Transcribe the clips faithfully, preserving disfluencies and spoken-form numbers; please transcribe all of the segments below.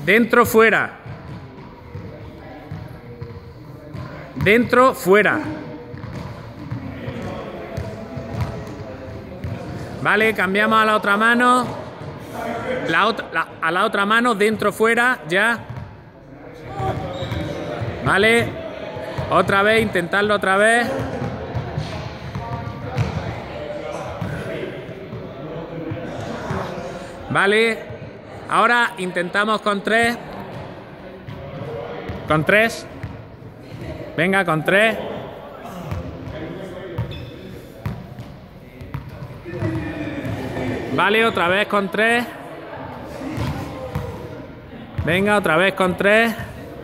Dentro, fuera. Dentro, fuera. Vale, cambiamos a la otra mano. La otra, la, a la otra mano, dentro, fuera, ya. Vale. Otra vez, intentarlo otra vez. Vale. Ahora intentamos con tres. Con tres. Venga, con tres. Vale, otra vez con tres. Venga, otra vez con tres.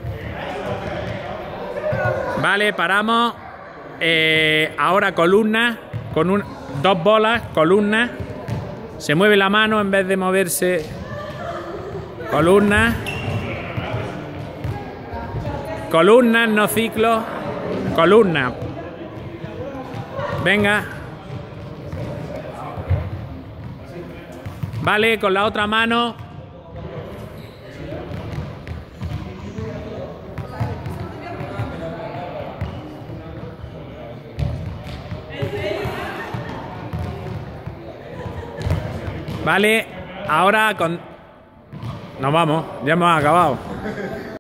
Vale, paramos. Eh, ahora columna. Con un, dos bolas, columna. Se mueve la mano en vez de moverse. Columna. Columna, no ciclo. Columna. Venga. Vale, con la otra mano. Vale, ahora con... Nos vamos, ya hemos acabado.